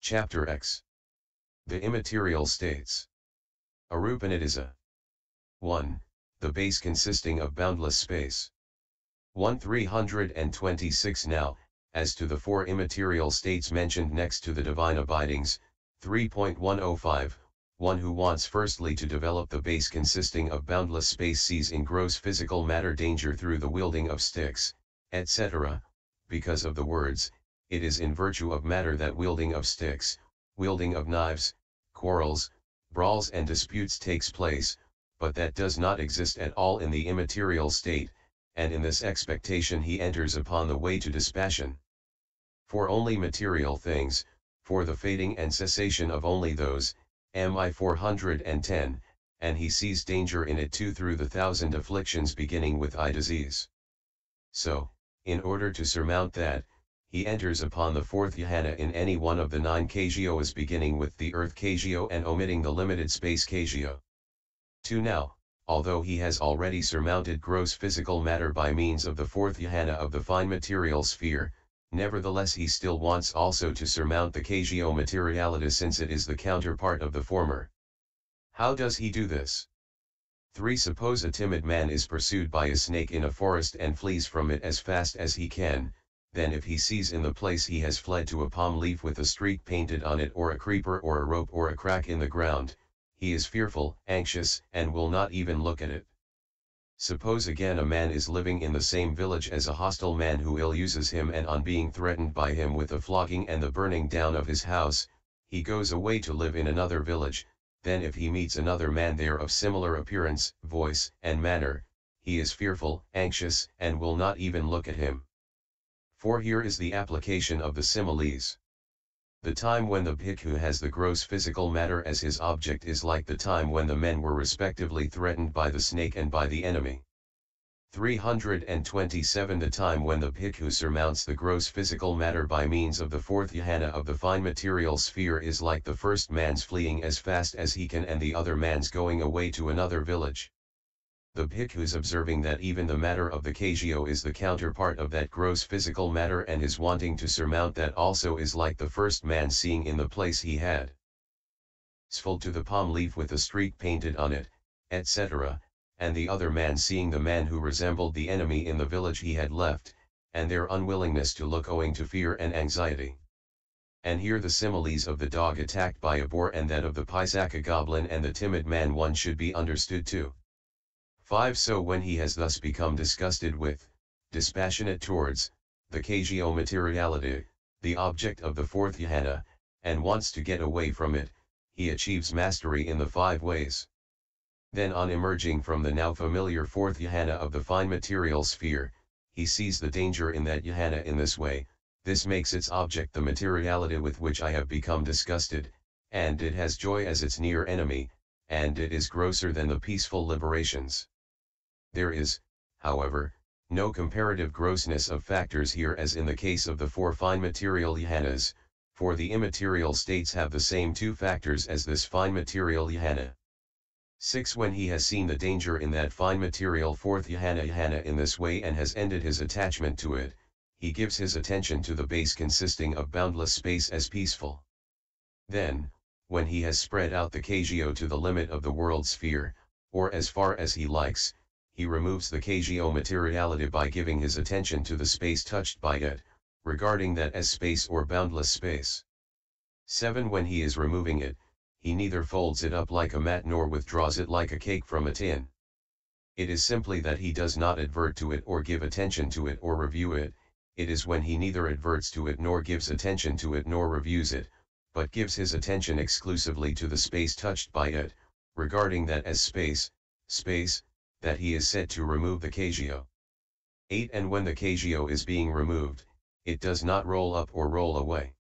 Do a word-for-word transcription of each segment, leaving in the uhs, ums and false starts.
Chapter X. The Immaterial States. Arupanidisa. one. The base consisting of boundless space. one three twenty-six Now, as to the four immaterial states mentioned next to the divine abidings, three point one oh five, one who wants firstly to develop the base consisting of boundless space sees in gross physical matter danger through the wielding of sticks, et cetera, because of the words, it is in virtue of matter that wielding of sticks, wielding of knives, quarrels, brawls and disputes takes place, but that does not exist at all in the immaterial state, and in this expectation he enters upon the way to dispassion. For only material things, for the fading and cessation of only those, M I four hundred ten, and he sees danger in it too through the thousand afflictions beginning with eye disease. So, in order to surmount that, he enters upon the fourth jhana in any one of the nine kajiyos beginning with the earth kajiyo and omitting the limited space kajiyo. two Now, although he has already surmounted gross physical matter by means of the fourth jhana of the fine material sphere, nevertheless he still wants also to surmount the kajiyo materiality since it is the counterpart of the former. How does he do this? three Suppose a timid man is pursued by a snake in a forest and flees from it as fast as he can, then if he sees in the place he has fled to a palm leaf with a streak painted on it or a creeper or a rope or a crack in the ground, he is fearful, anxious, and will not even look at it. Suppose again a man is living in the same village as a hostile man who ill uses him, and on being threatened by him with the flogging and the burning down of his house, he goes away to live in another village. Then if he meets another man there of similar appearance, voice, and manner, he is fearful, anxious, and will not even look at him. For here is the application of the similes. The time when the bhikkhu has the gross physical matter as his object is like the time when the men were respectively threatened by the snake and by the enemy. three hundred twenty-seven The time when the bhikkhu surmounts the gross physical matter by means of the fourth jhana of the fine material sphere is like the first man's fleeing as fast as he can and the other man's going away to another village. The bhikkhu's observing that even the matter of the kajiyo is the counterpart of that gross physical matter and is wanting to surmount that also is like the first man seeing in the place he had sfuled to the palm leaf with a streak painted on it, et cetera, and the other man seeing the man who resembled the enemy in the village he had left, and their unwillingness to look owing to fear and anxiety. And here the similes of the dog attacked by a boar and that of the Pisaka goblin and the timid man one should be understood too. five So when he has thus become disgusted with, dispassionate towards, the kajiyo materiality, the object of the fourth jhana, and wants to get away from it, he achieves mastery in the five ways. Then on emerging from the now familiar fourth jhana of the fine material sphere, he sees the danger in that jhana in this way. This makes its object the materiality with which I have become disgusted, and it has joy as its near enemy, and it is grosser than the peaceful liberations. There is, however, no comparative grossness of factors here as in the case of the four fine material jhanas, for the immaterial states have the same two factors as this fine material jhana. six When he has seen the danger in that fine material fourth jhana jhana in this way and has ended his attachment to it, he gives his attention to the base consisting of boundless space as peaceful. Then, when he has spread out the kajiyo to the limit of the world sphere, or as far as he likes, he removes the kajiyo materiality by giving his attention to the space touched by it, regarding that as space or boundless space. seven When he is removing it, he neither folds it up like a mat nor withdraws it like a cake from a tin. It is simply that he does not advert to it or give attention to it or review it. It is when he neither adverts to it nor gives attention to it nor reviews it, but gives his attention exclusively to the space touched by it, regarding that as space, space, that he is said to remove the kajiyo. eight And when the kajiyo is being removed, it does not roll up or roll away.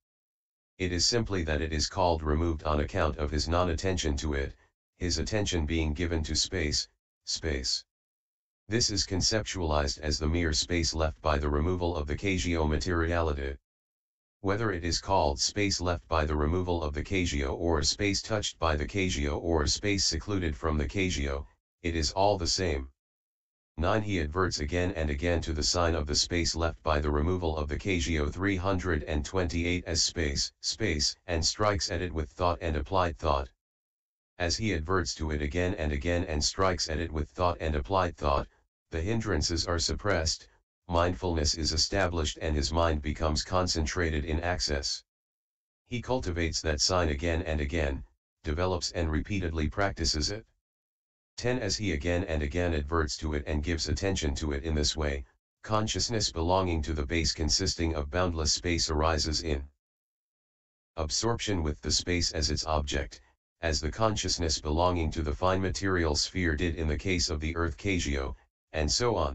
It is simply that it is called removed on account of his non-attention to it, his attention being given to space, space. This is conceptualized as the mere space left by the removal of the kajiyo materiality. Whether it is called space left by the removal of the kajiyo or space touched by the kajiyo or space secluded from the kajiyo, it is all the same. nine He adverts again and again to the sign of the space left by the removal of the Casio three hundred twenty-eight as space, space, and strikes at it with thought and applied thought. As he adverts to it again and again and strikes at it with thought and applied thought, the hindrances are suppressed, mindfulness is established and his mind becomes concentrated in access. He cultivates that sign again and again, develops and repeatedly practices it. ten As he again and again adverts to it and gives attention to it in this way, consciousness belonging to the base consisting of boundless space arises in absorption with the space as its object, as the consciousness belonging to the fine material sphere did in the case of the earth Casio, and so on.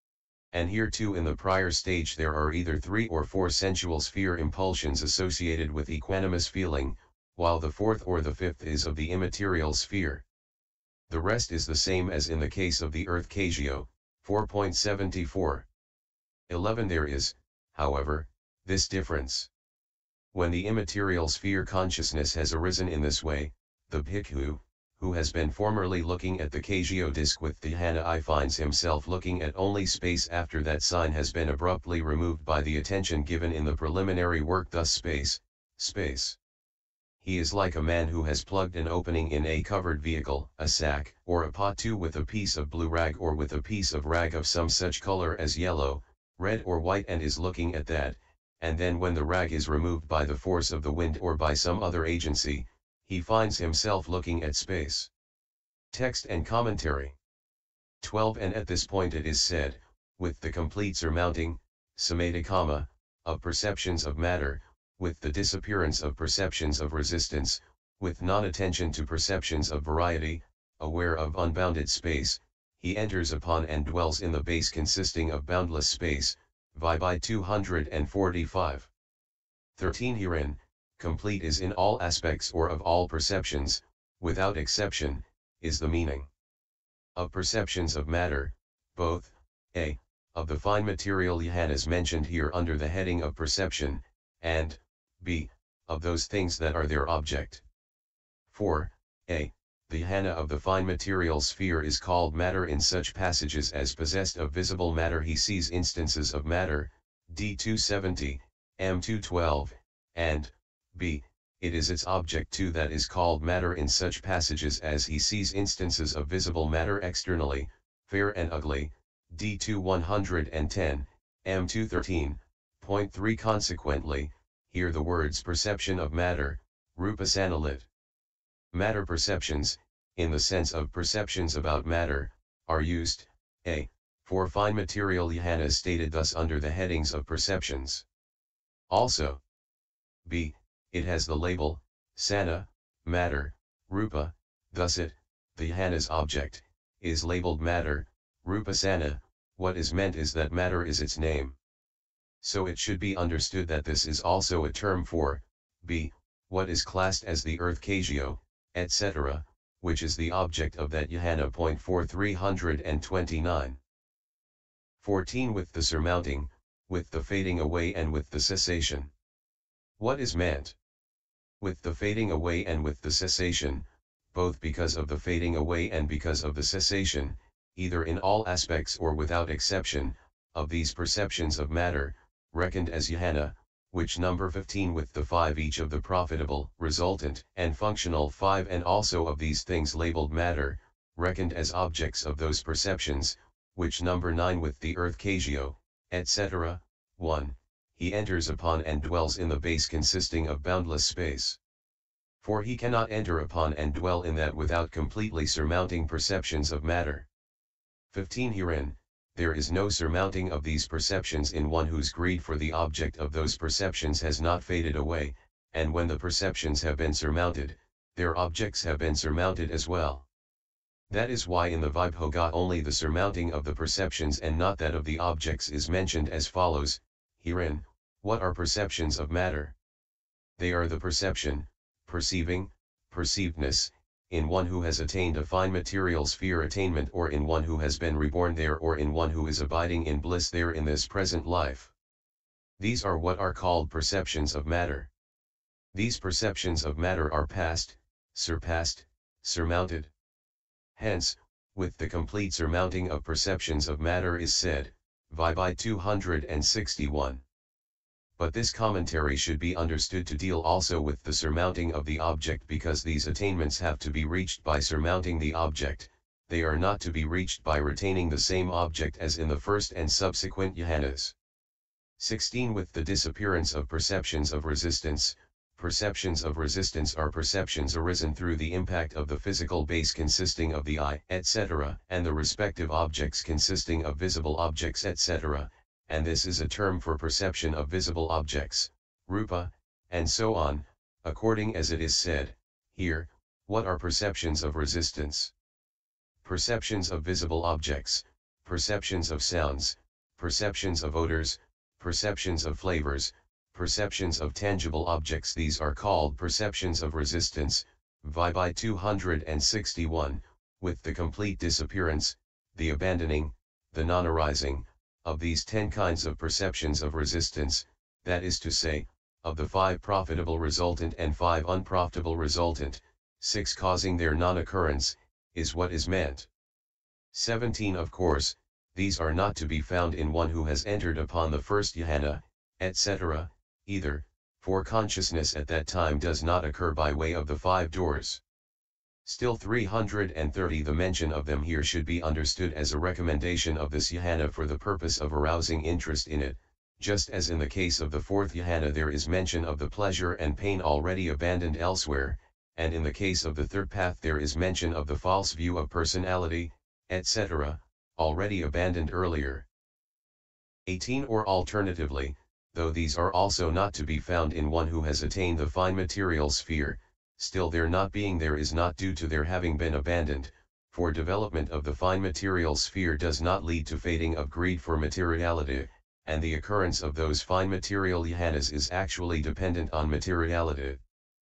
And here too in the prior stage there are either three or four sensual sphere impulsions associated with equanimous feeling, while the fourth or the fifth is of the immaterial sphere. The rest is the same as in the case of the earth Casio, four point seven four. eleven There is, however, this difference. When the immaterial sphere consciousness has arisen in this way, the bhikkhu, who has been formerly looking at the Casio disk with dhyana I finds himself looking at only space after that sign has been abruptly removed by the attention given in the preliminary work, thus space, space. He is like a man who has plugged an opening in a covered vehicle, a sack, or a patu with a piece of blue rag or with a piece of rag of some such color as yellow, red or white and is looking at that, and then when the rag is removed by the force of the wind or by some other agency, he finds himself looking at space. Text and commentary. twelve And at this point it is said, with the complete surmounting, samadhikama, of perceptions of matter, with the disappearance of perceptions of resistance, with non-attention to perceptions of variety, aware of unbounded space, he enters upon and dwells in the base consisting of boundless space, Vibhai two hundred forty-five. thirteen Herein, complete is in all aspects or of all perceptions, without exception, is the meaning of perceptions of matter, both, a, of the fine material jhanas mentioned here under the heading of perception, and, b, of those things that are their object. four. A. The jhana of the fine material sphere is called matter in such passages as possessed of visible matter he sees instances of matter, D two seventy, M two twelve, and, b. It is its object too that is called matter in such passages as he sees instances of visible matter externally, fair and ugly, D two one hundred ten, M two thirteen, point three Consequently, here the words perception of matter, rupasannalit. Matter perceptions, in the sense of perceptions about matter, are used, a. for fine material jhanas stated thus under the headings of perceptions. Also, b. it has the label, sana, matter, rupa, thus it, the jhana's object, is labeled matter, rupasana. What is meant is that matter is its name. So it should be understood that this is also a term for, b. what is classed as the earth Casio, et cetera, which is the object of that jhana. Point four three twenty-nine. fourteen With the surmounting, with the fading away and with the cessation. What is meant? With the fading away and with the cessation, both because of the fading away and because of the cessation, either in all aspects or without exception, of these perceptions of matter, reckoned as jhana, which number fifteen with the five each of the profitable, resultant, and functional five and also of these things labeled matter, reckoned as objects of those perceptions, which number nine with the earth Casio, et cetera. one. He enters upon and dwells in the base consisting of boundless space. For he cannot enter upon and dwell in that without completely surmounting perceptions of matter. fifteen Herein, there is no surmounting of these perceptions in one whose greed for the object of those perceptions has not faded away, and when the perceptions have been surmounted, their objects have been surmounted as well. That is why in the Vibhoga only the surmounting of the perceptions and not that of the objects is mentioned as follows. Herein, what are perceptions of matter? They are the perception, perceiving, perceivedness, in one who has attained a fine material sphere attainment or in one who has been reborn there or in one who is abiding in bliss there in this present life. These are what are called perceptions of matter. These perceptions of matter are past, surpassed, surmounted. Hence, with the complete surmounting of perceptions of matter is said, Vibhai two hundred sixty-one. But this commentary should be understood to deal also with the surmounting of the object, because these attainments have to be reached by surmounting the object, they are not to be reached by retaining the same object as in the first and subsequent jhanas. sixteen. With the disappearance of perceptions of resistance. Perceptions of resistance are perceptions arisen through the impact of the physical base consisting of the eye, et cetera, and the respective objects consisting of visible objects, et cetera, and this is a term for perception of visible objects, rupa, and so on, according as it is said, here, what are perceptions of resistance? Perceptions of visible objects, perceptions of sounds, perceptions of odors, perceptions of flavors, perceptions of tangible objects, these are called perceptions of resistance. Vibhai two hundred sixty-one, with the complete disappearance, the abandoning, the non-arising, of these ten kinds of perceptions of resistance, that is to say, of the five profitable resultant and five unprofitable resultant, six causing their non-occurrence, is what is meant. seventeen. Of course, these are not to be found in one who has entered upon the first jhana, et cetera, either, for consciousness at that time does not occur by way of the five doors. Still three hundred thirty. The mention of them here should be understood as a recommendation of this jhana for the purpose of arousing interest in it, just as in the case of the fourth jhana there is mention of the pleasure and pain already abandoned elsewhere, and in the case of the third path there is mention of the false view of personality, et cetera, already abandoned earlier. eighteen. Or alternatively, though these are also not to be found in one who has attained the fine material sphere, still their not being there is not due to their having been abandoned, for development of the fine material sphere does not lead to fading of greed for materiality, and the occurrence of those fine material jhanas is actually dependent on materiality.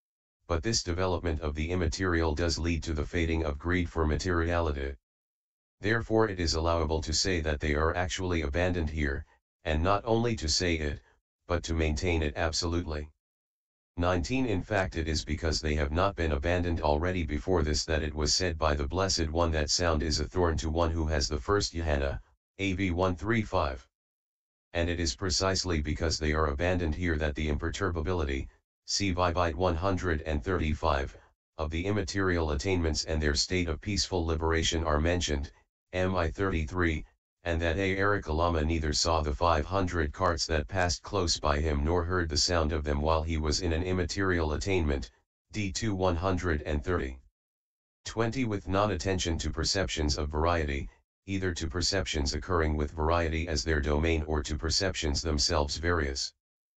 But this development of the immaterial does lead to the fading of greed for materiality. Therefore it is allowable to say that they are actually abandoned here, and not only to say it, but to maintain it absolutely. nineteen. In fact it is because they have not been abandoned already before this that it was said by the Blessed One that sound is a thorn to one who has the first jhana, A V one thirty-five. And it is precisely because they are abandoned here that the imperturbability, see Vibhai one hundred thirty-five, of the immaterial attainments and their state of peaceful liberation are mentioned, M I thirty-three, and that A. Arikalama neither saw the five hundred carts that passed close by him nor heard the sound of them while he was in an immaterial attainment, D two one hundred thirty. twenty. With non-attention to perceptions of variety, either to perceptions occurring with variety as their domain or to perceptions themselves various.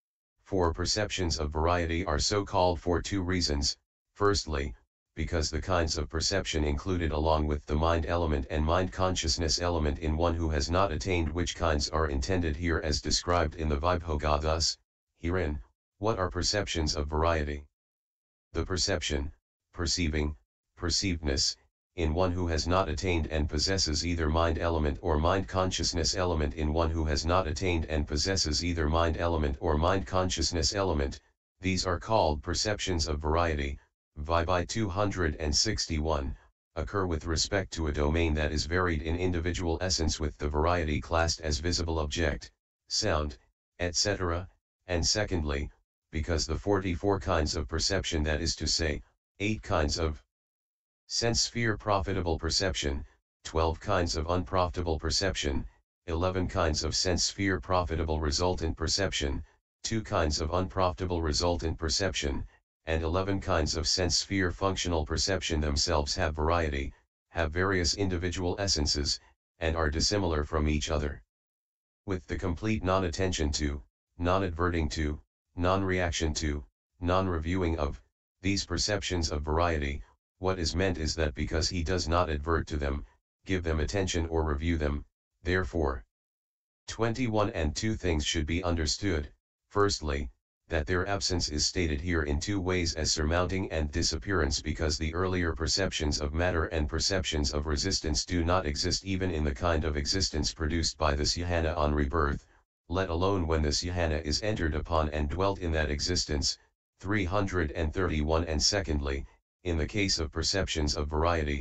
For perceptions of variety are so called for two reasons. Firstly, because the kinds of perception included along with the mind element and mind consciousness element in one who has not attained which kinds are intended here as described in the Vibhoga. Thus, herein, what are perceptions of variety? The perception, perceiving, perceivedness, in one who has not attained and possesses either mind element or mind consciousness element in one who has not attained and possesses either mind element or mind consciousness element, these are called perceptions of variety. Vibhai two hundred sixty-one, occur with respect to a domain that is varied in individual essence with the variety classed as visible object, sound, et cetera, and secondly, because the forty-four kinds of perception, that is to say, eight kinds of sense sphere profitable perception, twelve kinds of unprofitable perception, eleven kinds of sense sphere profitable resultant perception, two kinds of unprofitable resultant perception, and eleven kinds of sense sphere functional perception themselves have variety, have various individual essences, and are dissimilar from each other. With the complete non-attention to, non-adverting to, non-reaction to, non-reviewing of, these perceptions of variety, what is meant is that because he does not advert to them, give them attention or review them, therefore. twenty-one. And two things should be understood. Firstly, that their absence is stated here in two ways as surmounting and disappearance, because the earlier perceptions of matter and perceptions of resistance do not exist even in the kind of existence produced by the jhana on rebirth, let alone when the jhana is entered upon and dwelt in that existence. three hundred thirty-one. And secondly, in the case of perceptions of variety,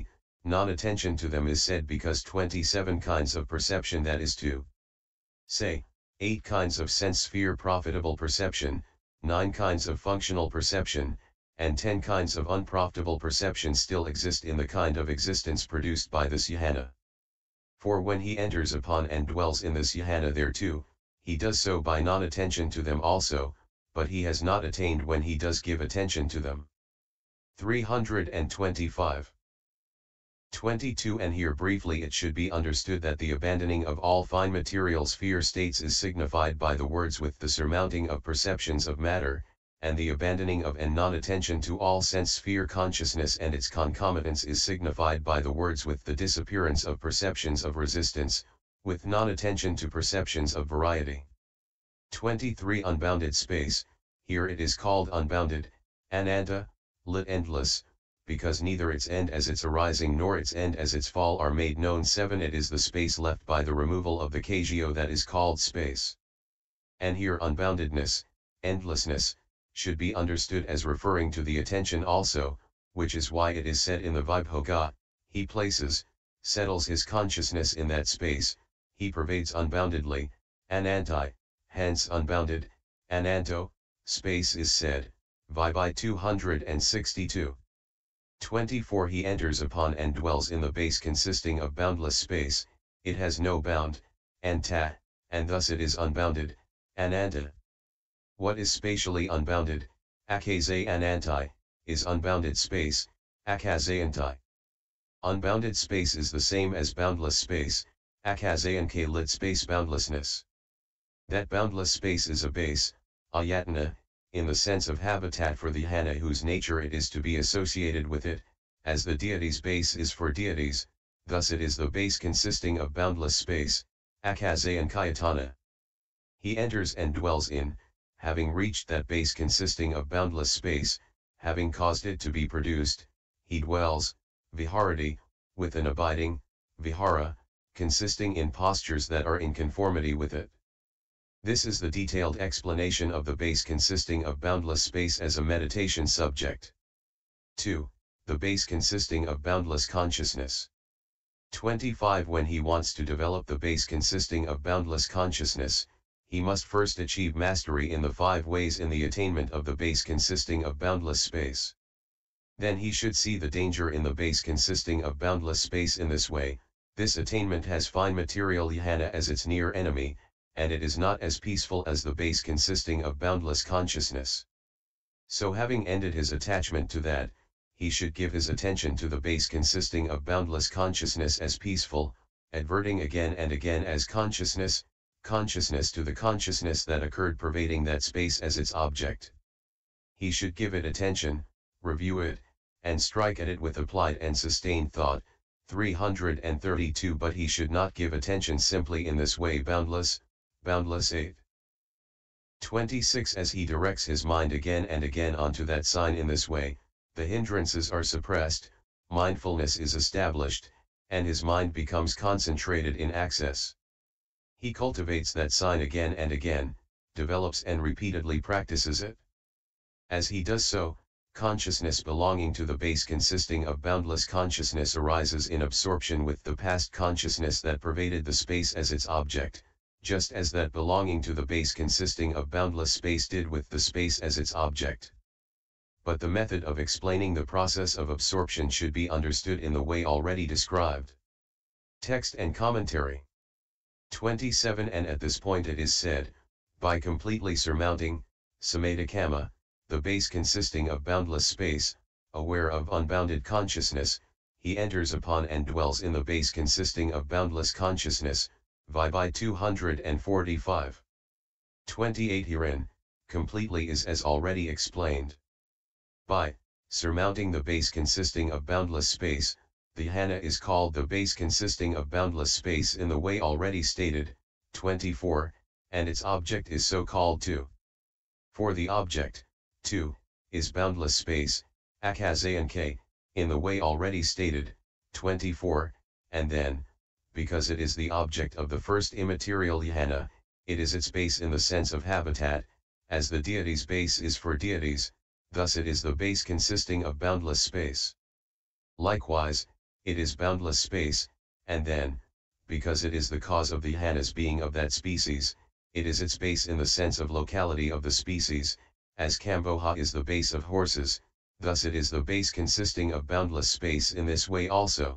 non-attention to them is said because twenty-seven kinds of perception, that is to say, eight kinds of sense sphere profitable perception, nine kinds of functional perception, and ten kinds of unprofitable perception still exist in the kind of existence produced by this jhana. For when he enters upon and dwells in this jhana thereto, he does so by non-attention to them also, but he has not attained when he does give attention to them. three hundred twenty-five. twenty-two And here briefly it should be understood that the abandoning of all fine material sphere states is signified by the words with the surmounting of perceptions of matter, and the abandoning of and non-attention to all sense sphere consciousness and its concomitants is signified by the words with the disappearance of perceptions of resistance, with non-attention to perceptions of variety. twenty-three Unbounded space, here it is called unbounded, ananta, lit endless, because neither its end as its arising nor its end as its fall are made known. seven It is the space left by the removal of the kagyo that is called space. And here unboundedness, endlessness, should be understood as referring to the attention also, which is why it is said in the Vibhoga, he places, settles his consciousness in that space, he pervades unboundedly, anantai, hence unbounded, ananto, space is said, Vibhi two hundred sixty-two. twenty-four He enters upon and dwells in the base consisting of boundless space, it has no bound, anta, and thus it is unbounded, ananta. What is spatially unbounded, akaze anantai, is unbounded space, akazayantai. Unbounded space is the same as boundless space, akazayanka lit space boundlessness. That boundless space is a base, ayatana, in the sense of habitat for the jhana whose nature it is to be associated with it, as the deity's base is for deities, thus it is the base consisting of boundless space, akazayankayatana. He enters and dwells in, having reached that base consisting of boundless space, having caused it to be produced, he dwells, viharati, with an abiding, vihara, consisting in postures that are in conformity with it. This is the detailed explanation of the base consisting of boundless space as a meditation subject. two. The base consisting of boundless consciousness. twenty-five When he wants to develop the base consisting of boundless consciousness, he must first achieve mastery in the five ways in the attainment of the base consisting of boundless space. Then he should see the danger in the base consisting of boundless space in this way. This attainment has fine material jhana as its near enemy, and it is not as peaceful as the base consisting of boundless consciousness. So having ended his attachment to that, he should give his attention to the base consisting of boundless consciousness as peaceful, adverting again and again as consciousness, consciousness to the consciousness that occurred pervading that space as its object. He should give it attention, review it, and strike at it with applied and sustained thought. three hundred thirty-two But he should not give attention simply in this way. Boundless, boundless eight. twenty-six As he directs his mind again and again onto that sign in this way, the hindrances are suppressed, mindfulness is established, and his mind becomes concentrated in access. He cultivates that sign again and again, develops and repeatedly practices it. As he does so, consciousness belonging to the base consisting of boundless consciousness arises in absorption with the past consciousness that pervaded the space as its object, just as that belonging to the base consisting of boundless space did with the space as its object. But the method of explaining the process of absorption should be understood in the way already described. Text and commentary. twenty-seven And at this point it is said, by completely surmounting, samadhikama, the base consisting of boundless space, aware of unbounded consciousness, he enters upon and dwells in the base consisting of boundless consciousness, Vibhi two hundred forty-five. twenty-eight Herein, completely is as already explained. By surmounting the base consisting of boundless space, the jhana is called the base consisting of boundless space in the way already stated. twenty-four And its object is so called too. For the object, too, is boundless space, akazayank, in the way already stated. twenty-four And then, because it is the object of the first immaterial jhana, it is its base in the sense of habitat, as the deity's base is for deities, thus it is the base consisting of boundless space. Likewise, it is boundless space, and then, because it is the cause of the Hana's being of that species, it is its base in the sense of locality of the species, as Kamboja is the base of horses, thus it is the base consisting of boundless space in this way also.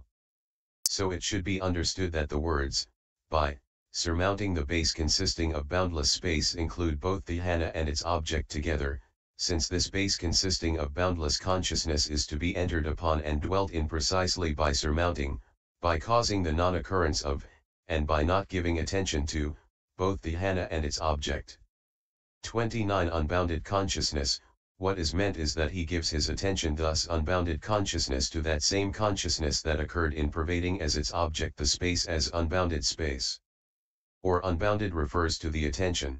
So it should be understood that the words, by, surmounting the base consisting of boundless space include both the Hana and its object together, since this base consisting of boundless consciousness is to be entered upon and dwelt in precisely by surmounting, by causing the non-occurrence of, and by not giving attention to, both the Hana and its object. twenty-nine Unbounded consciousness. What is meant is that he gives his attention, thus unbounded consciousness, to that same consciousness that occurred in pervading as its object the space as unbounded space. Or unbounded refers to the attention.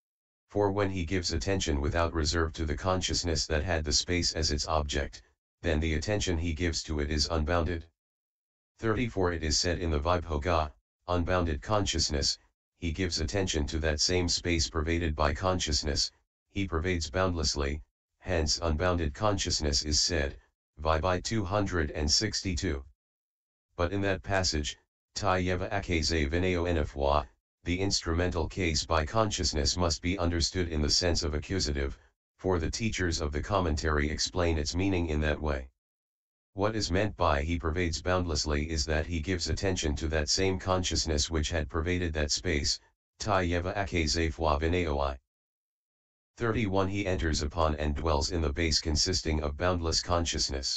For when he gives attention without reserve to the consciousness that had the space as its object, then the attention he gives to it is unbounded. thirty-four It is said in the Vibhoga, unbounded consciousness, he gives attention to that same space pervaded by consciousness, he pervades boundlessly, hence unbounded consciousness is said, Vibhi two hundred sixty-two. But in that passage, Tayeva Akaze Vineo Nfwa, the instrumental case by consciousness must be understood in the sense of accusative, for the teachers of the commentary explain its meaning in that way. What is meant by he pervades boundlessly is that he gives attention to that same consciousness which had pervaded that space, Tayeva Akaze Fwa Vineoi. thirty-one He enters upon and dwells in the base consisting of boundless consciousness.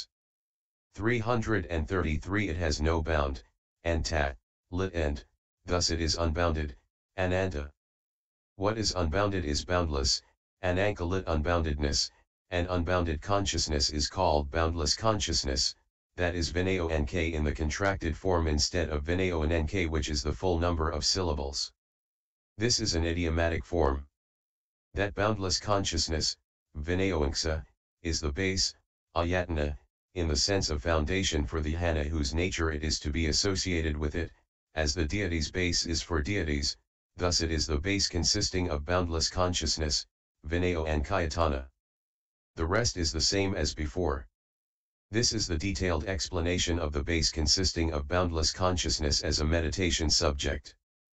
three hundred thirty-three It has no bound, anta, lit end, thus it is unbounded, ananta. What is unbounded is boundless, ananka lit unboundedness, and unbounded consciousness is called boundless consciousness, that is Vineo Nk in the contracted form instead of Vineo Nk, which is the full number of syllables. This is an idiomatic form. That boundless consciousness, Vineoanksa, is the base, ayatana, in the sense of foundation for the Hana whose nature it is to be associated with it, as the deity's base is for deities, thus it is the base consisting of boundless consciousness, Vineo Ankayatana. The rest is the same as before. This is the detailed explanation of the base consisting of boundless consciousness as a meditation subject.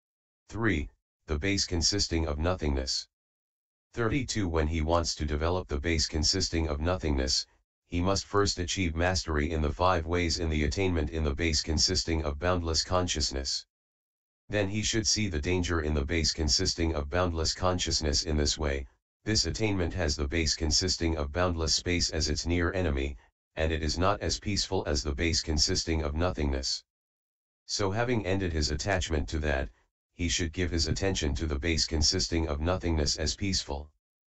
three. The base consisting of nothingness. thirty-two When he wants to develop the base consisting of nothingness, he must first achieve mastery in the five ways in the attainment in the base consisting of boundless consciousness. Then he should see the danger in the base consisting of boundless consciousness in this way. This attainment has the base consisting of boundless space as its near enemy, and it is not as peaceful as the base consisting of nothingness. So having ended his attachment to that, he should give his attention to the base consisting of nothingness as peaceful.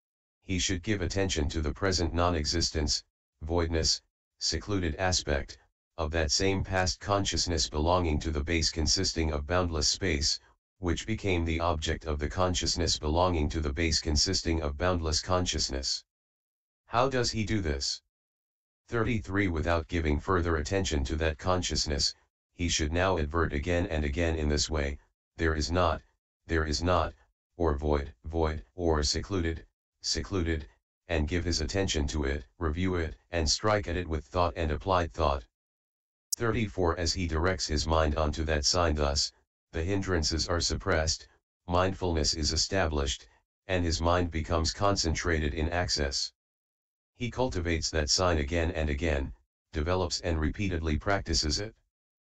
He should give attention to the present non-existence, voidness, secluded aspect, of that same past consciousness belonging to the base consisting of boundless space, which became the object of the consciousness belonging to the base consisting of boundless consciousness. How does he do this? thirty-three Without giving further attention to that consciousness, he should now advert again and again in this way, there is not, there is not, or void, void, or secluded, secluded, and give his attention to it, review it, and strike at it with thought and applied thought. thirty-four As he directs his mind onto that sign thus, the hindrances are suppressed, mindfulness is established, and his mind becomes concentrated in access. He cultivates that sign again and again, develops and repeatedly practices it.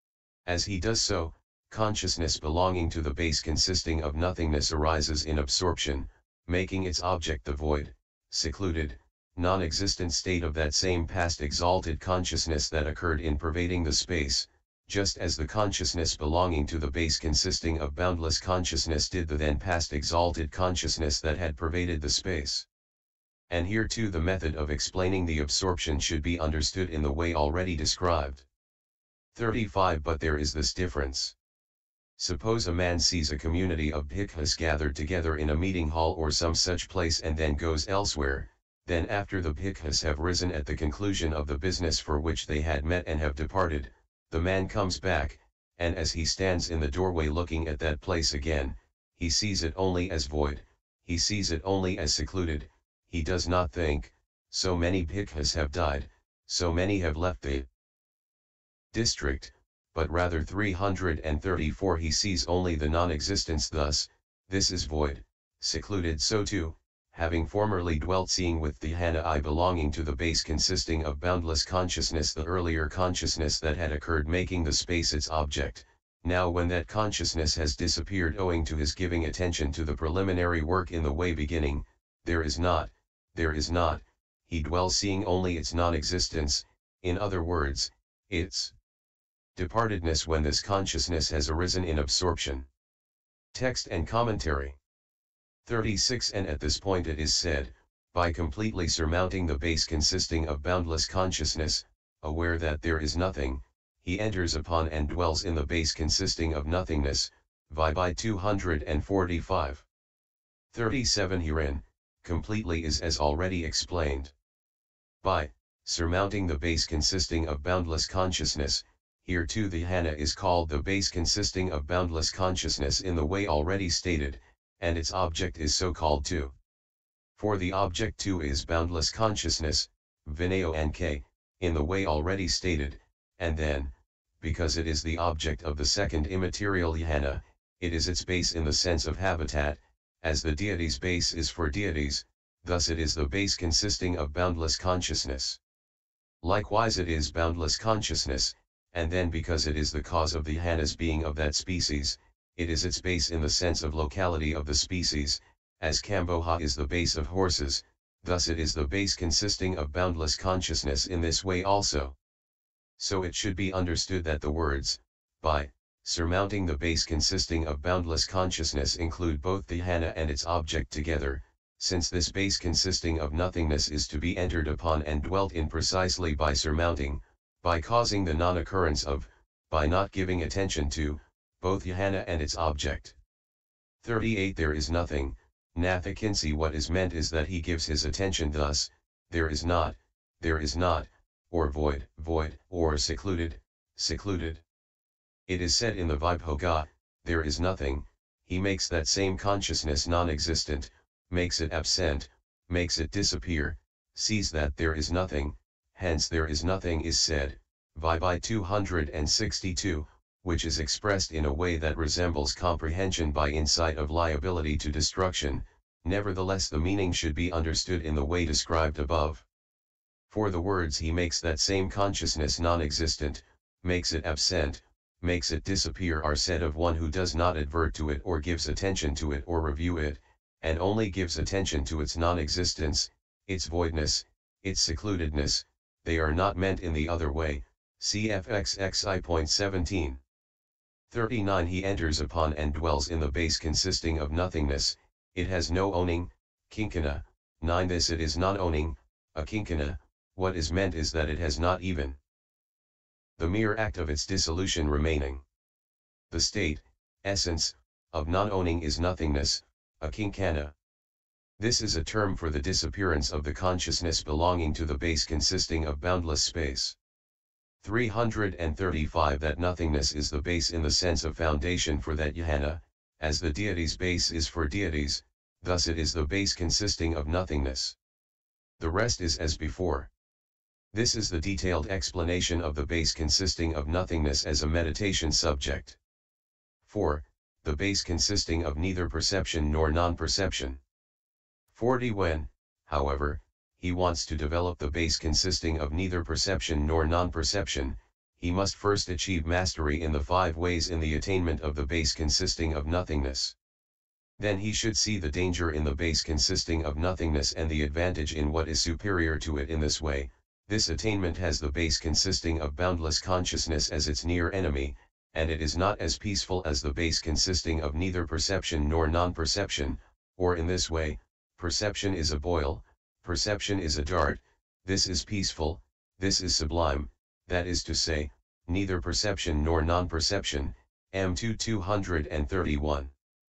As he does so, consciousness belonging to the base consisting of nothingness arises in absorption, making its object the void, secluded, non-existent state of that same past exalted consciousness that occurred in pervading the space, just as the consciousness belonging to the base consisting of boundless consciousness did the then past exalted consciousness that had pervaded the space. And here too the method of explaining the absorption should be understood in the way already described. thirty-five But there is this difference. Suppose a man sees a community of bhikkhus gathered together in a meeting hall or some such place and then goes elsewhere, then after the bhikkhus have risen at the conclusion of the business for which they had met and have departed, the man comes back, and as he stands in the doorway looking at that place again, he sees it only as void, he sees it only as secluded, he does not think, so many bhikkhus have died, so many have left the district, but rather three hundred thirty-four he sees only the non-existence. Thus, this is void, secluded. So too, having formerly dwelt seeing with the Dhyana I belonging to the base consisting of boundless consciousness, the earlier consciousness that had occurred making the space its object, now when that consciousness has disappeared owing to his giving attention to the preliminary work in the way beginning, there is not, there is not, he dwells seeing only its non-existence, in other words, its departedness when this consciousness has arisen in absorption. Text and commentary. thirty-six And at this point it is said, by completely surmounting the base consisting of boundless consciousness, aware that there is nothing, he enters upon and dwells in the base consisting of nothingness, Vibha two hundred forty-five. thirty-seven Herein, completely is as already explained. By surmounting the base consisting of boundless consciousness, here too the Dhyana is called the base consisting of boundless consciousness in the way already stated, and its object is so called too. For the object too is boundless consciousness, Vinaya and K, in the way already stated, and then, because it is the object of the second immaterial Dhyana, it is its base in the sense of habitat, as the deity's base is for deities, thus it is the base consisting of boundless consciousness. Likewise it is boundless consciousness, and then because it is the cause of the Dhyana's being of that species, it is its base in the sense of locality of the species, as Kamboja is the base of horses, thus it is the base consisting of boundless consciousness in this way also. So it should be understood that the words, by surmounting the base consisting of boundless consciousness include both the Dhyana and its object together, since this base consisting of nothingness is to be entered upon and dwelt in precisely by surmounting, by causing the non-occurrence of, by not giving attention to, both Dhyana and its object. thirty-eight There is nothing, Nathakinsi. What is meant is that he gives his attention thus, there is not, there is not, or void, void, or secluded, secluded. It is said in the Vibhoga, there is nothing, he makes that same consciousness non-existent, makes it absent, makes it disappear, sees that there is nothing, hence there is nothing is said, Vibha two hundred sixty-two, which is expressed in a way that resembles comprehension by insight of liability to destruction, nevertheless the meaning should be understood in the way described above. For the words he makes that same consciousness non-existent, makes it absent, makes it disappear are said of one who does not advert to it or gives attention to it or review it, and only gives attention to its non-existence, its voidness, its secludedness. They are not meant in the other way, C F X X I point seventeen. thirty-nine He enters upon and dwells in the base consisting of nothingness, it has no owning, Kinkana. nine This it is non-owning, a Kinkana. What is meant is that it has not even the mere act of its dissolution remaining. The state, essence, of non-owning is nothingness, a Kinkana. This is a term for the disappearance of the consciousness belonging to the base consisting of boundless space. three hundred thirty-five That nothingness is the base in the sense of foundation for that Dhyana, as the deity's base is for deities, thus it is the base consisting of nothingness. The rest is as before. This is the detailed explanation of the base consisting of nothingness as a meditation subject. four. The base consisting of neither perception nor non-perception. forty When, however, he wants to develop the base consisting of neither perception nor non-perception, he must first achieve mastery in the five ways in the attainment of the base consisting of nothingness. Then he should see the danger in the base consisting of nothingness and the advantage in what is superior to it in this way. This attainment has the base consisting of boundless consciousness as its near enemy, and it is not as peaceful as the base consisting of neither perception nor non-perception, or in this way, perception is a boil, perception is a dart, this is peaceful, this is sublime, that is to say, neither perception nor non-perception, M two two thirty-one.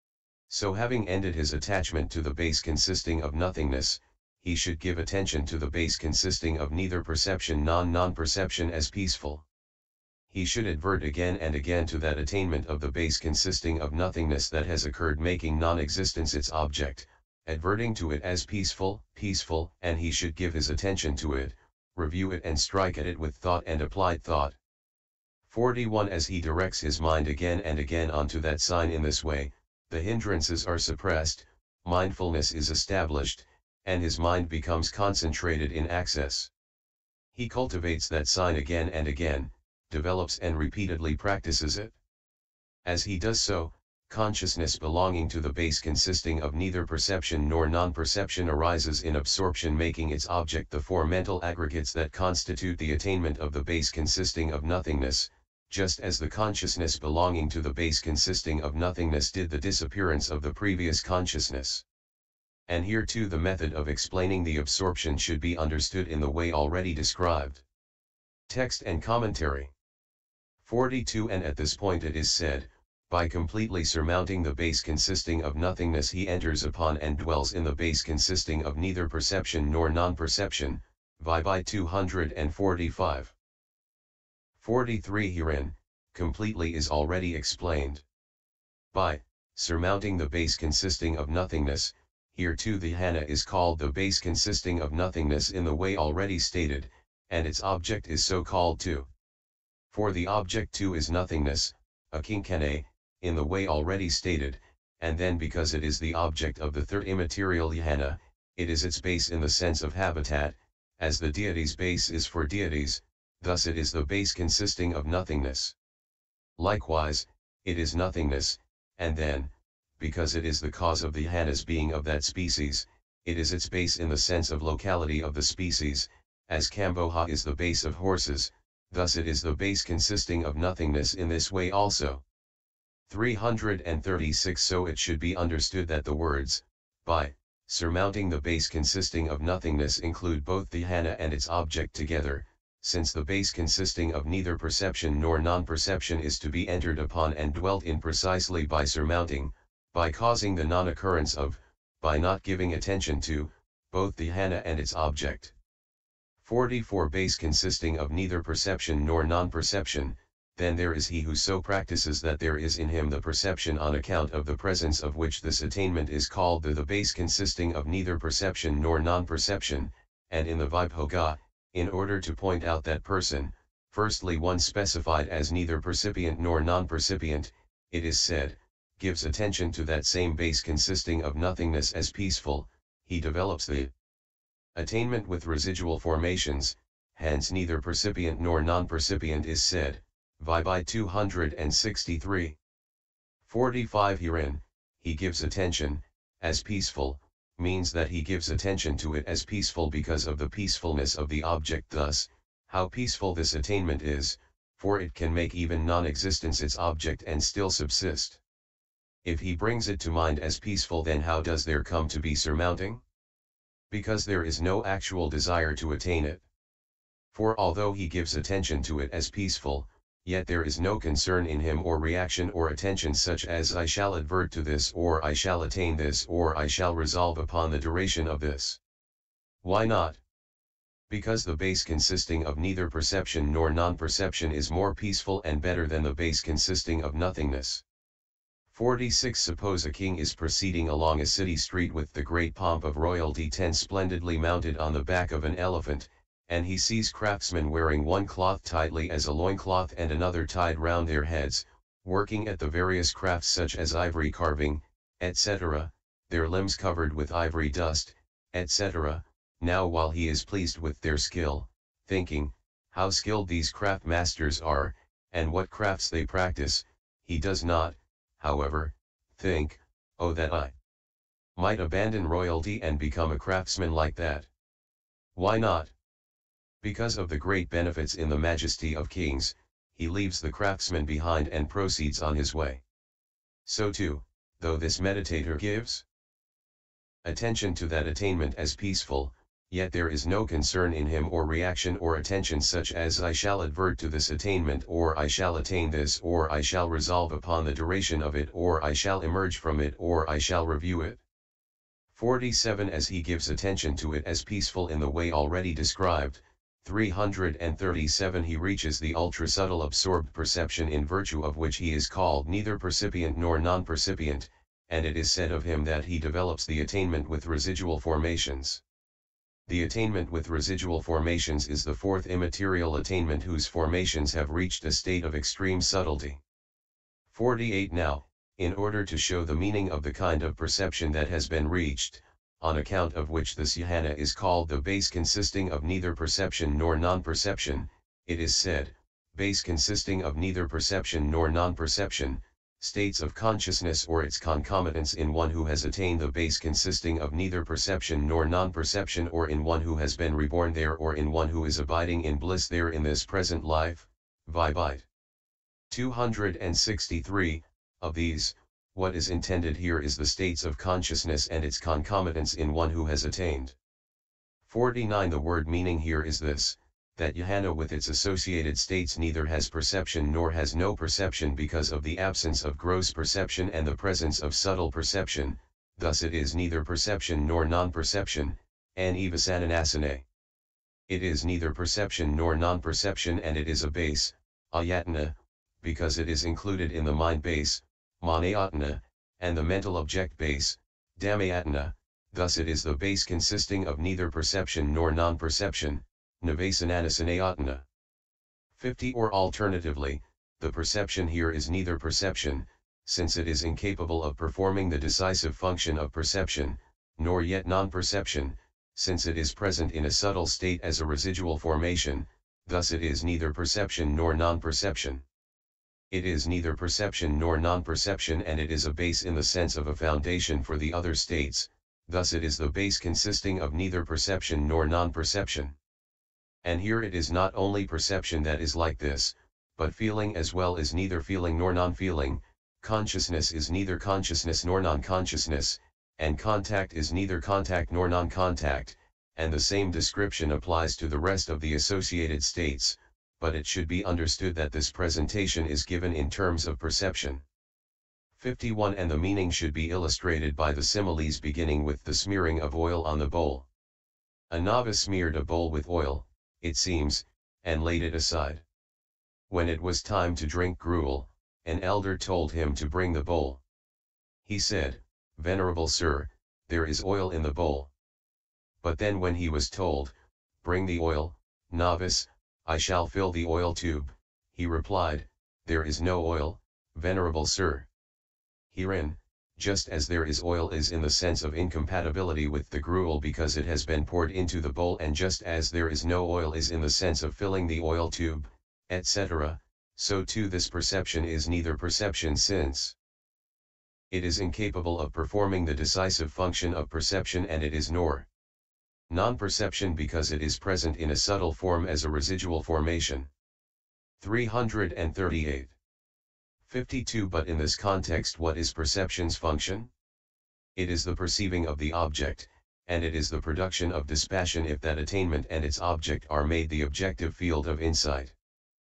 So having ended his attachment to the base consisting of nothingness, he should give attention to the base consisting of neither perception non-non-perception as peaceful. He should advert again and again to that attainment of the base consisting of nothingness that has occurred making non-existence its object, adverting to it as peaceful, peaceful, and he should give his attention to it, review it and strike at it with thought and applied thought. forty-one As he directs his mind again and again onto that sign in this way, the hindrances are suppressed, mindfulness is established, and his mind becomes concentrated in access. He cultivates that sign again and again, develops and repeatedly practices it. As he does so, consciousness belonging to the base consisting of neither perception nor non-perception arises in absorption, making its object the four mental aggregates that constitute the attainment of the base consisting of nothingness, just as the consciousness belonging to the base consisting of nothingness did the disappearance of the previous consciousness. And here too the method of explaining the absorption should be understood in the way already described. Text and commentary. forty-two And at this point it is said, by completely surmounting the base consisting of nothingness he enters upon and dwells in the base consisting of neither perception nor non-perception, Vibhai two hundred forty-five. forty-three Herein, completely is already explained. By surmounting the base consisting of nothingness, here too the jhana is called the base consisting of nothingness in the way already stated, and its object is so called too. For the object too is nothingness, akinkane, in the way already stated, and then because it is the object of the third immaterial jhana, it is its base in the sense of habitat, as the deity's base is for deities, thus it is the base consisting of nothingness. Likewise, it is nothingness, and then, because it is the cause of the jhana's being of that species, it is its base in the sense of locality of the species, as Kamboja is the base of horses, thus it is the base consisting of nothingness in this way also. three hundred thirty-six So it should be understood that the words, by surmounting the base consisting of nothingness include both the jhana and its object together, since the base consisting of neither perception nor non-perception is to be entered upon and dwelt in precisely by surmounting, by causing the non-occurrence of, by not giving attention to, both the jhana and its object. forty-four Base consisting of neither perception nor non-perception, then there is he who so practices that there is in him the perception on account of the presence of which this attainment is called the, the base consisting of neither perception nor non-perception, and in the Vibhoga, in order to point out that person, firstly one specified as neither percipient nor non-percipient, it is said, gives attention to that same base consisting of nothingness as peaceful, he develops the attainment with residual formations, hence neither percipient nor non-percipient is said, Vibhai two hundred sixty-three. forty-five Herein, he gives attention, as peaceful, means that he gives attention to it as peaceful because of the peacefulness of the object. Thus, how peaceful this attainment is, for it can make even non-existence its object and still subsist. If he brings it to mind as peaceful, then how does there come to be surmounting? Because there is no actual desire to attain it. For although he gives attention to it as peaceful, yet there is no concern in him or reaction or attention such as I shall advert to this, or I shall attain this, or I shall resolve upon the duration of this. Why not? Because the base consisting of neither perception nor non-perception is more peaceful and better than the base consisting of nothingness. forty-six Suppose a king is proceeding along a city street with the great pomp of royalty, ten splendidly mounted on the back of an elephant, and he sees craftsmen wearing one cloth tightly as a loincloth and another tied round their heads, working at the various crafts such as ivory carving, et cetera, their limbs covered with ivory dust, et cetera. Now while he is pleased with their skill, thinking, how skilled these craft masters are, and what crafts they practice, he does not, however, think, oh that I might abandon royalty and become a craftsman like that. Why not? Because of the great benefits in the majesty of kings, he leaves the craftsman behind and proceeds on his way. So too, though this meditator gives attention to that attainment as peaceful, yet there is no concern in him or reaction or attention such as I shall advert to this attainment, or I shall attain this, or I shall resolve upon the duration of it, or I shall emerge from it, or I shall review it. forty-seven As he gives attention to it as peaceful in the way already described, three hundred thirty-seven he reaches the ultra-subtle absorbed perception in virtue of which he is called neither percipient nor non-percipient, and it is said of him that he develops the attainment with residual formations. The attainment with residual formations is the fourth immaterial attainment whose formations have reached a state of extreme subtlety. forty-eight Now, in order to show the meaning of the kind of perception that has been reached, on account of which the Sihana is called the base consisting of neither perception nor non-perception, it is said, base consisting of neither perception nor non-perception, states of consciousness or its concomitants in one who has attained the base consisting of neither perception nor non-perception, or in one who has been reborn there, or in one who is abiding in bliss there in this present life. Vibite. two hundred sixty-three, of these, what is intended here is the states of consciousness and its concomitants in one who has attained. forty-nine The word meaning here is this, that Jhana with its associated states neither has perception nor has no perception because of the absence of gross perception and the presence of subtle perception, thus it is neither perception nor non-perception, anivasananasane. It is neither perception nor non-perception, and it is a base, ayatana, because it is included in the mind base, manayatana, and the mental object base, dhammayatana, thus it is the base consisting of neither perception nor non-perception, navasananasanayatana. fifty Or alternatively, the perception here is neither perception, since it is incapable of performing the decisive function of perception, nor yet non-perception, since it is present in a subtle state as a residual formation, thus it is neither perception nor non-perception. It is neither perception nor non-perception, and it is a base in the sense of a foundation for the other states, thus it is the base consisting of neither perception nor non-perception. And here it is not only perception that is like this, but feeling as well is neither feeling nor non-feeling, consciousness is neither consciousness nor non-consciousness, and contact is neither contact nor non-contact, and the same description applies to the rest of the associated states, but it should be understood that this presentation is given in terms of perception. fifty-one And the meaning should be illustrated by the similes beginning with the smearing of oil on the bowl. A novice smeared a bowl with oil, it seems, and laid it aside. When it was time to drink gruel, an elder told him to bring the bowl. He said, "Venerable sir, there is oil in the bowl." But then when he was told, "Bring the oil, novice, I shall fill the oil tube," he replied, "There is no oil, venerable sir." Herein, just as there is oil is in the sense of incompatibility with the gruel because it has been poured into the bowl, and just as there is no oil is in the sense of filling the oil tube, et cetera, so too this perception is neither perception since it is incapable of performing the decisive function of perception, and it is nor non-perception because it is present in a subtle form as a residual formation. three hundred thirty-eight. fifty-two But in this context, what is perception's function? It is the perceiving of the object, and it is the production of dispassion if that attainment and its object are made the objective field of insight.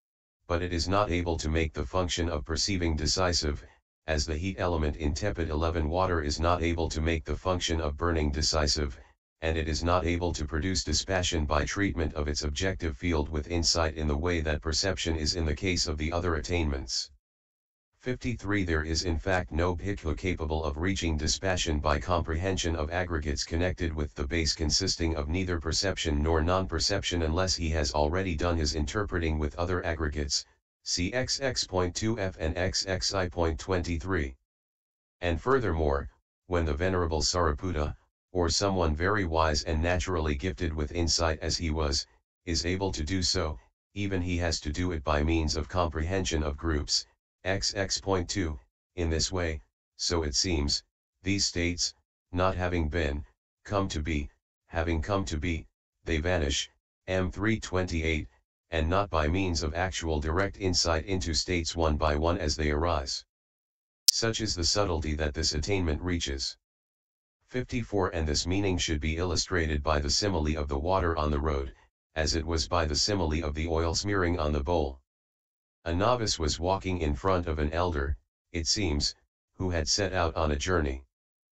But it is not able to make the function of perceiving decisive, as the heat element in tepid eleven water is not able to make the function of burning decisive, and it is not able to produce dispassion by treatment of its objective field with insight in the way that perception is in the case of the other attainments. fifty-three There is in fact no bhikkhu capable of reaching dispassion by comprehension of aggregates connected with the base consisting of neither perception nor non-perception unless he has already done his interpreting with other aggregates, see X X point two F and X X I point twenty-three. And furthermore, when the Venerable Sariputta, or someone very wise and naturally gifted with insight as he was, is able to do so, even he has to do it by means of comprehension of groups, X X point two, in this way, so it seems, these states, not having been, come to be, having come to be, they vanish, M three twenty-eight, and not by means of actual direct insight into states one by one as they arise. Such is the subtlety that this attainment reaches. fifty-four And this meaning should be illustrated by the simile of the water on the road, as it was by the simile of the oil smearing on the bowl. A novice was walking in front of an elder, it seems, who had set out on a journey.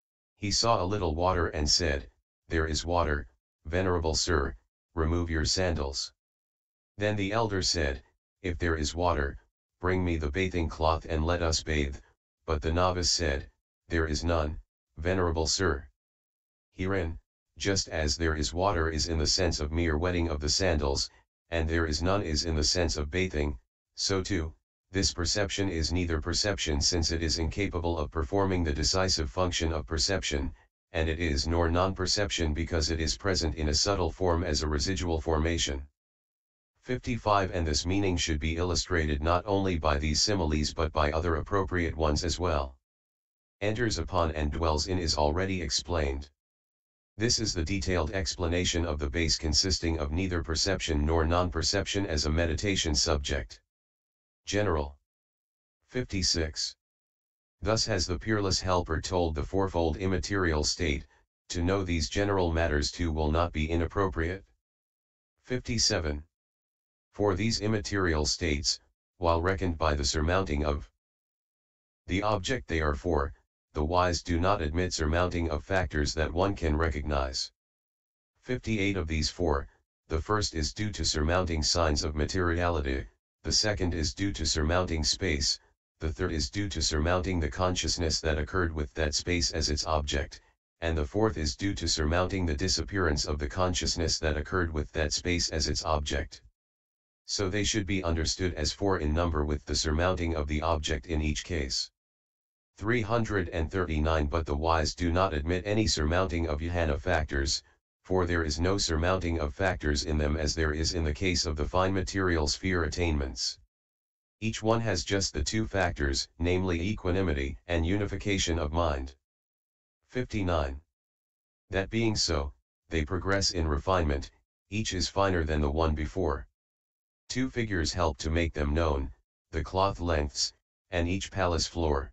He saw a little water and said, "There is water, venerable sir, remove your sandals." Then the elder said, "If there is water, bring me the bathing cloth and let us bathe," but the novice said, "There is none, venerable sir." Herein, just as there is water is in the sense of mere wetting of the sandals, and there is none is in the sense of bathing, so too, this perception is neither perception since it is incapable of performing the decisive function of perception, and it is nor non-perception because it is present in a subtle form as a residual formation. fifty-five And this meaning should be illustrated not only by these similes but by other appropriate ones as well. Enters upon and dwells in is already explained. This is the detailed explanation of the base consisting of neither perception nor non-perception as a meditation subject. General. fifty-six. Thus has the peerless helper told the fourfold immaterial state, to know these general matters too will not be inappropriate. fifty-seven. For these immaterial states, while reckoned by the surmounting of the object they are for, the wise do not admit surmounting of factors that one can recognize. fifty-eight Of these four, the first is due to surmounting signs of materiality, the second is due to surmounting space, the third is due to surmounting the consciousness that occurred with that space as its object, and the fourth is due to surmounting the disappearance of the consciousness that occurred with that space as its object. So they should be understood as four in number with the surmounting of the object in each case. three hundred thirty-nine But the wise do not admit any surmounting of jhana factors, for there is no surmounting of factors in them as there is in the case of the fine material sphere attainments. Each one has just the two factors, namely equanimity and unification of mind. fifty-nine. That being so, they progress in refinement, each is finer than the one before. Two figures help to make them known, the cloth lengths, and each palace floor.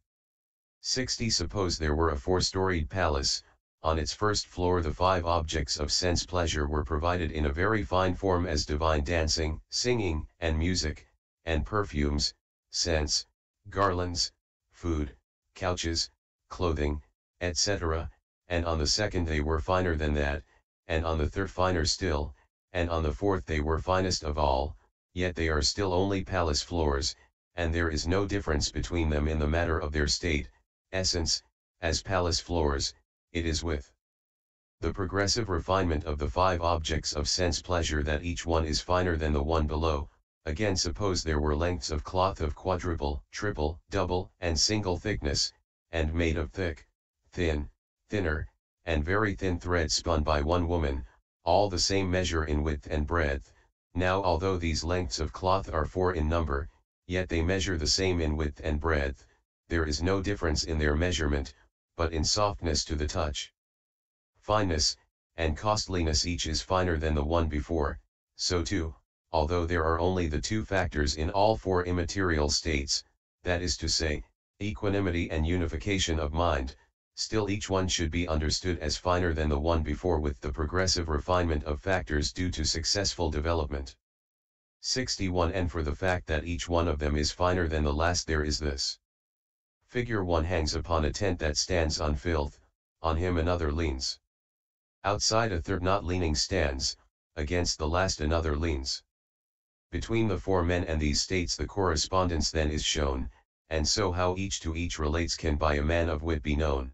sixty Suppose there were a four-storied palace, on its first floor the five objects of sense pleasure were provided in a very fine form as divine dancing, singing, and music, and perfumes, scents, garlands, food, couches, clothing, et cetera, and on the second they were finer than that, and on the third finer still, and on the fourth they were finest of all, yet they are still only palace floors, and there is no difference between them in the matter of their state, essence, as palace floors, it is with the progressive refinement of the five objects of sense pleasure that each one is finer than the one below. Again, suppose there were lengths of cloth of quadruple, triple, double, and single thickness, and made of thick, thin, thinner, and very thin thread spun by one woman, all the same measure in width and breadth. Now although these lengths of cloth are four in number, yet they measure the same in width and breadth, there is no difference in their measurement, but in softness to the touch. Fineness, and costliness each is finer than the one before, so too, although there are only the two factors in all four immaterial states, that is to say, equanimity and unification of mind, still each one should be understood as finer than the one before with the progressive refinement of factors due to successful development. sixty-one And for the fact that each one of them is finer than the last there is this. Figure one hangs upon a tent that stands on filth, on him another leans. Outside a third not leaning stands, against the last another leans. Between the four men and these states the correspondence then is shown, and so how each to each relates can by a man of wit be known.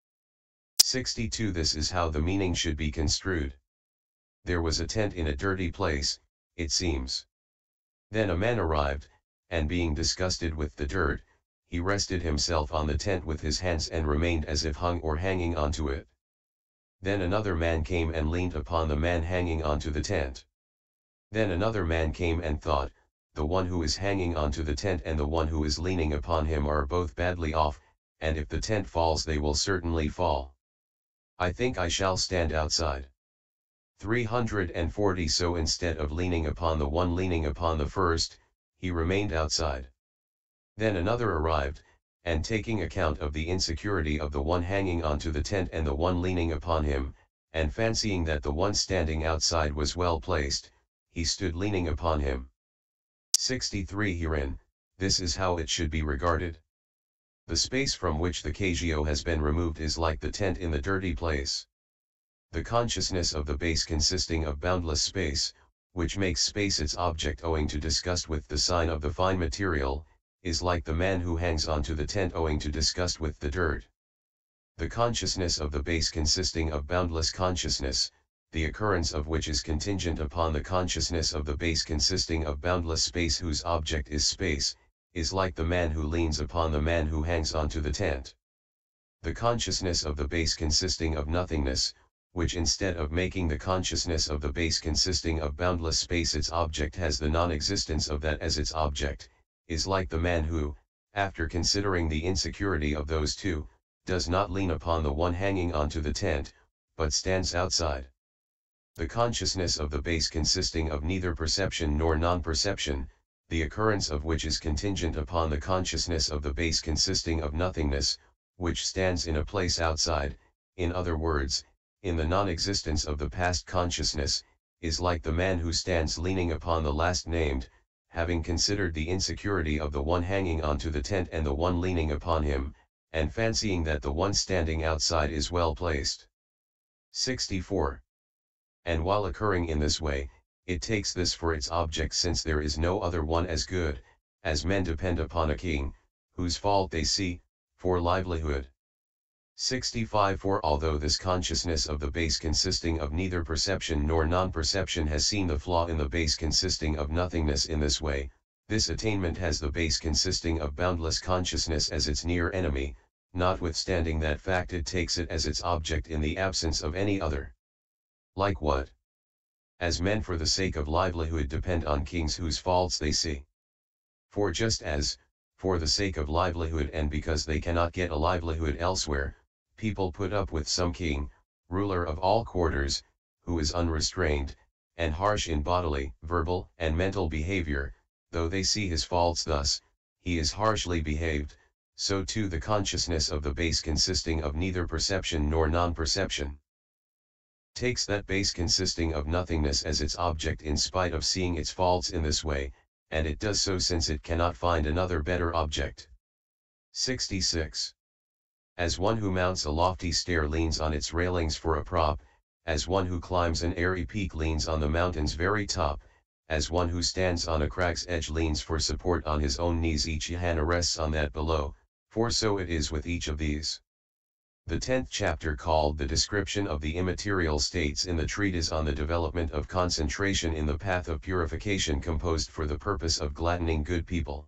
sixty-two This is how the meaning should be construed. There was a tent in a dirty place, it seems. Then a man arrived, and being disgusted with the dirt, he rested himself on the tent with his hands and remained as if hung or hanging onto it. Then another man came and leaned upon the man hanging onto the tent. Then another man came and thought, the one who is hanging onto the tent and the one who is leaning upon him are both badly off, and if the tent falls they will certainly fall. I think I shall stand outside. three hundred forty So instead of leaning upon the one leaning upon the first, he remained outside. Then another arrived, and taking account of the insecurity of the one hanging onto the tent and the one leaning upon him, and fancying that the one standing outside was well placed, he stood leaning upon him. sixty-three Herein, this is how it should be regarded. The space from which the Kagyo has been removed is like the tent in the dirty place. The consciousness of the base consisting of boundless space, which makes space its object owing to disgust with the sign of the fine material, is like the man who hangs onto the tent owing to disgust with the dirt. The consciousness of the base consisting of boundless consciousness, the occurrence of which is contingent upon the consciousness of the base consisting of boundless space whose object is space, is like the man who leans upon the man who hangs onto the tent. The consciousness of the base consisting of nothingness, which instead of making the consciousness of the base consisting of boundless space its object has the non-existence of that as its object, is like the man who, after considering the insecurity of those two, does not lean upon the one hanging onto the tent, but stands outside. The consciousness of the base consisting of neither perception nor non-perception, the occurrence of which is contingent upon the consciousness of the base consisting of nothingness, which stands in a place outside, in other words, in the non-existence of the past consciousness, is like the man who stands leaning upon the last named, having considered the insecurity of the one hanging onto the tent and the one leaning upon him, and fancying that the one standing outside is well placed. sixty-four. And while occurring in this way, it takes this for its object since there is no other one as good, as men depend upon a king, whose fault they see, for livelihood. sixty-five. For although this consciousness of the base consisting of neither perception nor non-perception has seen the flaw in the base consisting of nothingness in this way, this attainment has the base consisting of boundless consciousness as its near enemy, notwithstanding that fact it takes it as its object in the absence of any other. Like what? As men for the sake of livelihood depend on kings whose faults they see. For just as, for the sake of livelihood and because they cannot get a livelihood elsewhere, people put up with some king, ruler of all quarters, who is unrestrained, and harsh in bodily, verbal, and mental behavior, though they see his faults thus, he is harshly behaved, so too the consciousness of the base consisting of neither perception nor non-perception takes that base consisting of nothingness as its object in spite of seeing its faults in this way, and it does so since it cannot find another better object. sixty-six. As one who mounts a lofty stair leans on its railings for a prop, as one who climbs an airy peak leans on the mountain's very top, as one who stands on a crag's edge leans for support on his own knees, each hand rests on that below, for so it is with each of these. The tenth chapter, called The Description of the Immaterial States in the Treatise on the Development of Concentration in the Path of Purification, composed for the purpose of gladdening good people.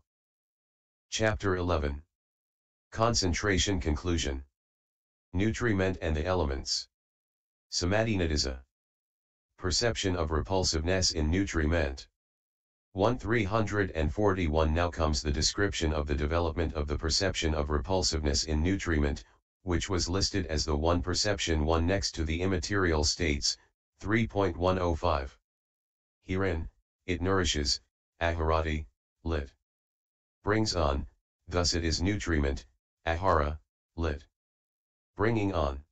Chapter eleven. Concentration Conclusion. Nutriment and the Elements. Samadhinadisa. Perception of repulsiveness in nutriment. one three forty-one. Now comes the description of the development of the perception of repulsiveness in nutriment, which was listed as the one perception one next to the immaterial states, three point one oh five. Herein, it nourishes, aharati, lit. Brings on, thus it is nutriment, ahara, lit. Bringing on.